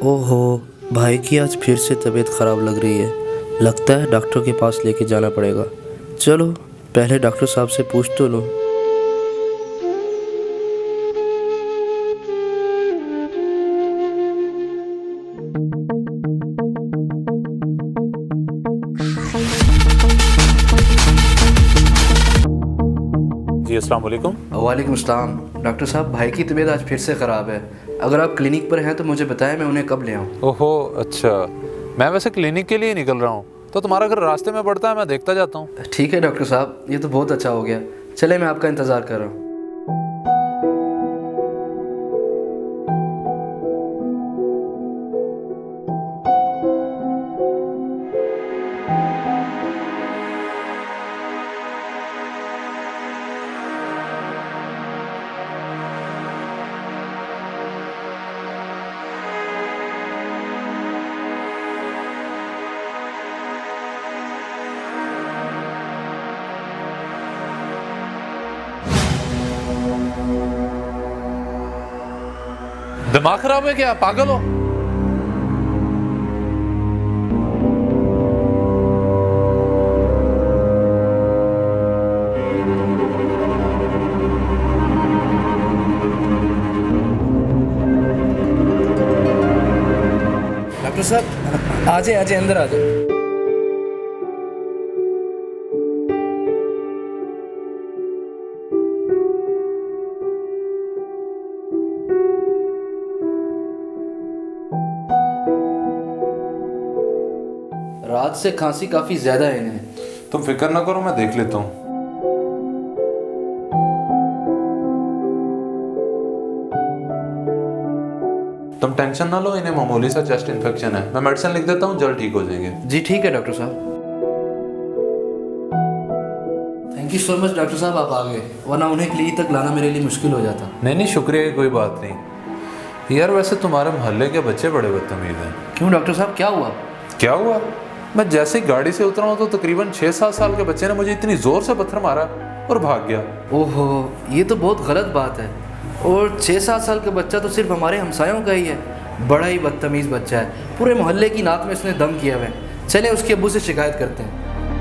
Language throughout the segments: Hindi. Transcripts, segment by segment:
ओहो, भाई की आज फिर से तबीयत ख़राब लग रही है। लगता है डॉक्टर के पास लेके जाना पड़ेगा। चलो पहले डॉक्टर साहब से पूछ तो लो। जी अस्सलाम वालेकुम। वालेकुम अस्सलाम। डॉक्टर साहब, भाई की तबीयत आज फिर से ख़राब है। अगर आप क्लिनिक पर हैं तो मुझे बताएं, मैं उन्हें कब ले आऊँ? ओहो अच्छा, मैं वैसे क्लिनिक के लिए निकल रहा हूँ, तो तुम्हारा घर रास्ते में पड़ता है, मैं देखता जाता हूँ। ठीक है डॉक्टर साहब, ये तो बहुत अच्छा हो गया। चले, मैं आपका इंतज़ार कर रहा हूँ। दिमाग खराब है क्या, पागल हो? डॉक्टर साहब आ जाए अंदर आ जाए। रात से खांसी काफ़ी ज़्यादा है इन्हें। तुम फिक्र ना करो, मैं देख लेता हूँ। तुम टेंशन ना लो, इन्हें मामूली सा चेस्ट इन्फेक्शन है। मैं मेडिसिन लिख देता हूँ, जल्द ठीक हो जाएंगे। जी ठीक है डॉक्टर साहब। Thank you so much doctor साहब, आप आ गए, वरना उन्हें क्लिनिक तक लाना मेरे लिए मुश्किल हो जाता। नहीं शुक्रिया की कोई बात नहीं। यार वैसे तुम्हारे मोहल्ले के बच्चे बड़े बदतमीज हैं। क्यों डॉक्टर साहब, क्या हुआ? क्या हुआ? मैं जैसे ही गाड़ी से उतरा हूँ तो तकरीबन 6-7 साल के बच्चे ने मुझे इतनी जोर से पत्थर मारा और भाग गया। ओहो, ये तो बहुत गलत बात है। और 6-7 साल का बच्चा तो सिर्फ हमारे हमसायों का ही है। बड़ा ही बदतमीज़ बच्चा है, पूरे मोहल्ले की नाक में इसने दम किया हुआ है। चलें उसके अब्बू से शिकायत करते हैं।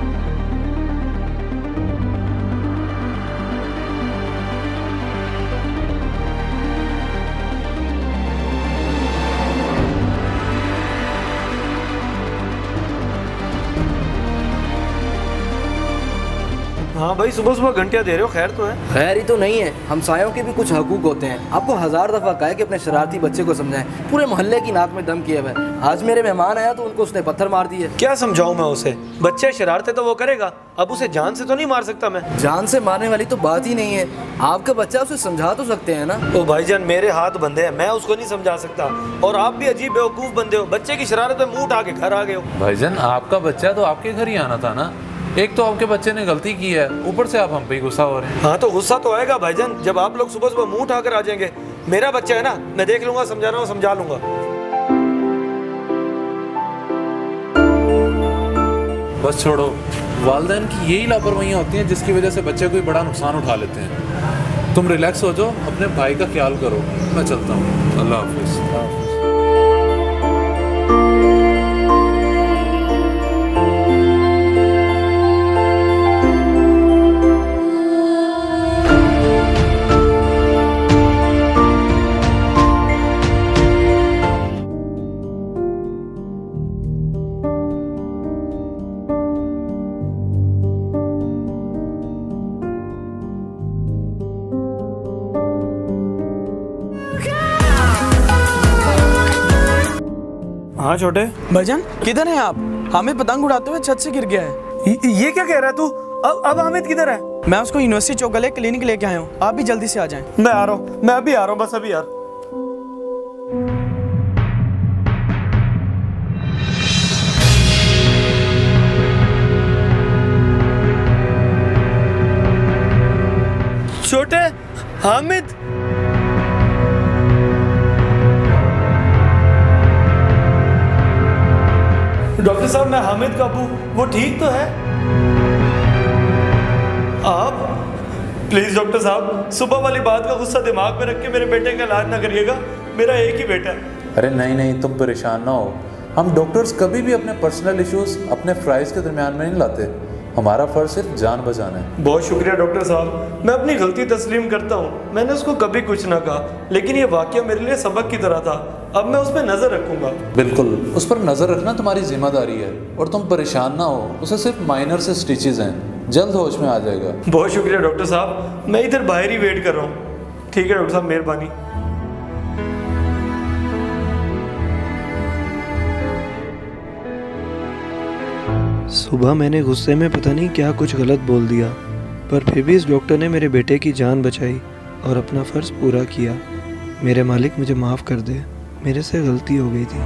हाँ भाई, सुबह सुबह घंटियाँ दे रहे हो, खैर तो है? खैर ही तो नहीं है, हमसायों के भी कुछ हकूक होते हैं। आपको 1000 दफ़ा कहा है कि अपने शरारती बच्चे को समझाएं। पूरे मोहल्ले की नाक में दम किया हुआ है। आज मेरे मेहमान आया तो उनको उसने पत्थर मार दिए। क्या समझाऊं मैं उसे? बच्चे शरारते तो वो करेगा, अब उसे जान से तो नहीं मार सकता मैं। जान से मारने वाली तो बात ही नहीं है। आपका बच्चा, उसे समझा तो सकते हैं ना। ओ भाईजान, मेरे हाथ बंधे हैं, मैं उसको नहीं समझा सकता। और आप भी अजीब बेवकूफ़ बंदे हो, बच्चे की शरारत में मुँह उठा के घर आ गए हो। भाईजान आपका बच्चा तो आपके घर ही आना था ना। एक तो आपके बच्चे ने गलती की है, ऊपर से आप हम पे गुस्सा हो रहे हैं। हाँ तो गुस्सा तो आएगा भाईजान, जब आप लोग सुबह सुबह मुंह उठाकर आ जाएंगे। मेरा बच्चा है ना, मैं देख लूंगा, समझा रहा हूँ, समझा लूंगा। बस छोड़ो, वालिदैन की यही लापरवाहियाँ होती हैं जिसकी वजह से बच्चे कोई बड़ा नुकसान उठा लेते हैं। तुम रिलैक्स हो जाओ, अपने भाई का ख्याल करो। मैं चलता हूँ, अल्लाह हाफिज़। हाँ छोटे भाईजान, किधर हैं आप? हामिद पतंग उड़ाते हुए छत से गिर गया है। ये क्या कह रहा है तू? अब हामिद किधर है? मैं उसको यूनिवर्सिटी चौक गले क्लिनिक लेके आया हूँ। आप भी जल्दी से आ जाएं। मैं आ रहा हूँ, मैं अभी आ रहा हूँ, बस अभी यार। छोटे, हामिद, डॉक्टर साहब मैं हामिद का अबू, वो ठीक तो है? आप प्लीज डॉक्टर साहब, सुबह वाली बात का गुस्सा दिमाग में रख के मेरे बेटे का इलाज ना करिएगा। मेरा एक ही बेटा है। अरे नहीं नहीं, तुम परेशान ना हो। हम डॉक्टर्स कभी भी अपने पर्सनल इश्यूज अपने फ्राइज के दरमियान में नहीं लाते। हमारा फ़र्ज सिर्फ जान बचाना है। बहुत शुक्रिया डॉक्टर साहब, मैं अपनी गलती तस्लीम करता हूँ। मैंने उसको कभी कुछ ना कहा, लेकिन ये वाकया मेरे लिए सबक की तरह था। अब मैं उस पर नज़र रखूँगा। बिल्कुल, उस पर नज़र रखना तुम्हारी जिम्मेदारी है। और तुम परेशान ना हो, उसे सिर्फ माइनर से स्टिचेज हैं, जल्द होश में आ जाएगा। बहुत शुक्रिया डॉक्टर साहब, मैं इधर बाहर ही वेट कर रहा हूँ। ठीक है डॉक्टर साहब, मेहरबानी। सुबह मैंने गुस्से में पता नहीं क्या कुछ गलत बोल दिया, पर फिर भी इस डॉक्टर ने मेरे बेटे की जान बचाई और अपना फ़र्ज़ पूरा किया। मेरे मालिक मुझे माफ़ कर दे, मेरे से गलती हो गई थी।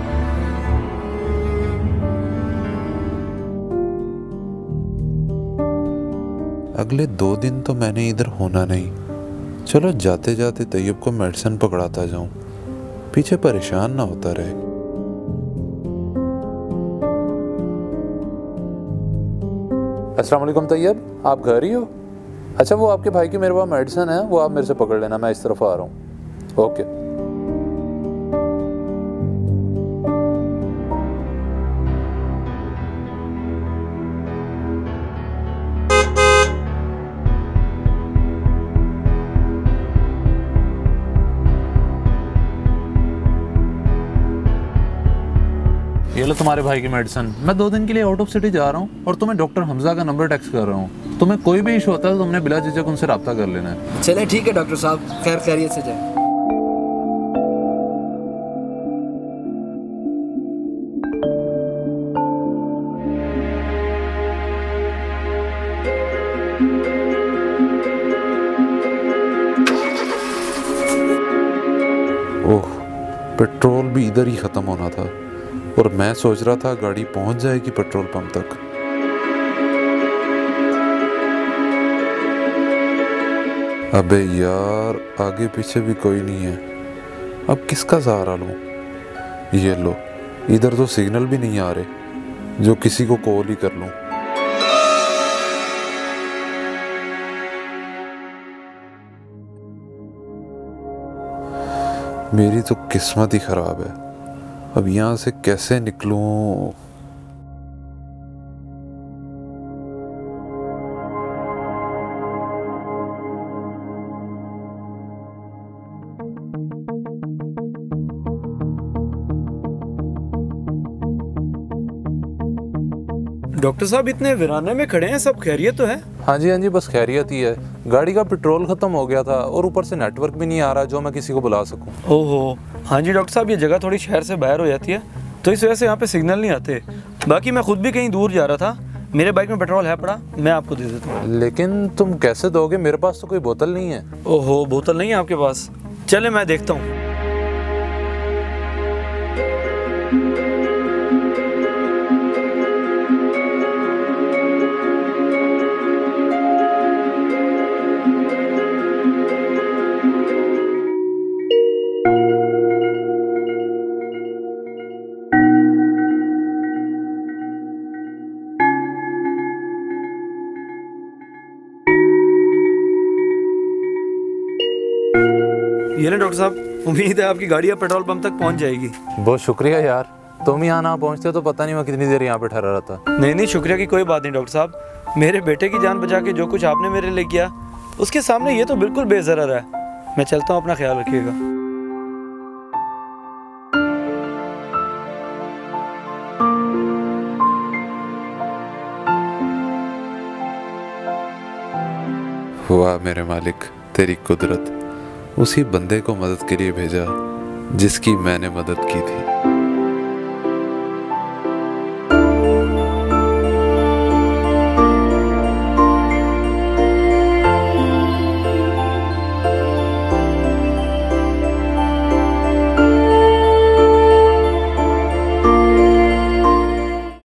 अगले 2 दिन तो मैंने इधर होना नहीं। चलो जाते जाते तैयब को मेडिसिन पकड़ाता जाऊं, पीछे परेशान ना होता रहे। अस्सलाम वालेकुम तैयब, आप घर ही हो? अच्छा, वो आपके भाई की मेरे पास मेडिसिन है, वो आप मेरे से पकड़ लेना, मैं इस तरफ आ रहा हूँ। ओके। ये लो तुम्हारे भाई की मेडिसिन। मैं 2 दिन के लिए आउट ऑफ सिटी जा रहा हूँ और तुम्हें डॉक्टर हमजा का नंबर टेक्स्ट कर रहा हूँ। तुम्हें कोई भी इशू होता है तो तुमने बिला झिझक उनसे रब्ता कर लेना है। चलें ठीक है डॉक्टर साहब, खैर खैरियत से जाए। ओह, पेट्रोल भी इधर ही ख़त्म होना था और मैं सोच रहा था गाड़ी पहुंच जाएगी पेट्रोल पंप तक। अबे यार, आगे पीछे भी कोई नहीं है, अब किसका सहारा लूं? ये लो, इधर तो सिग्नल भी नहीं आ रहे जो किसी को कॉल ही कर लूं। मेरी तो किस्मत ही खराब है, अब यहाँ से कैसे निकलूं? डॉक्टर साहब, इतने वीराने में खड़े हैं, सब खैरियत तो है? हाँ जी, बस खैरियत ही है। गाड़ी का पेट्रोल ख़त्म हो गया था और ऊपर से नेटवर्क भी नहीं आ रहा जो मैं किसी को बुला सकूं। ओहो, हाँ जी डॉक्टर साहब, ये जगह थोड़ी शहर से बाहर हो जाती है, तो इस वजह से यहाँ पे सिग्नल नहीं आते। बाकी मैं खुद भी कहीं दूर जा रहा था, मेरे बाइक में पेट्रोल है पड़ा, मैं आपको दे देता हूँ। लेकिन तुम कैसे दोगे? मेरे पास तो कोई बोतल नहीं है। ओहो, बोतल नहीं है आपके पास? चले मैं देखता हूँ। ये ना डॉक्टर साहब, उम्मीद है आपकी गाड़ी अब पेट्रोल पंप तक पहुंच जाएगी। बहुत शुक्रिया यार, तुम यहाँ ना पहुँचते तो पता नहीं मैं कितनी देर यहाँ पे ठहरा रहता। नहीं, शुक्रिया की कोई बात नहीं डॉक्टर साहब। मेरे बेटे की जान बचा के जो कुछ आपने मेरे लिए किया, उसके सामने ये तो बिल्कुल बेज़रर है। मैं चलता हूँ, अपना ख्याल रखिएगा। वाह मेरे मालिक, तेरी कुदरत, उसी बंदे को मदद के लिए भेजा जिसकी मैंने मदद की थी।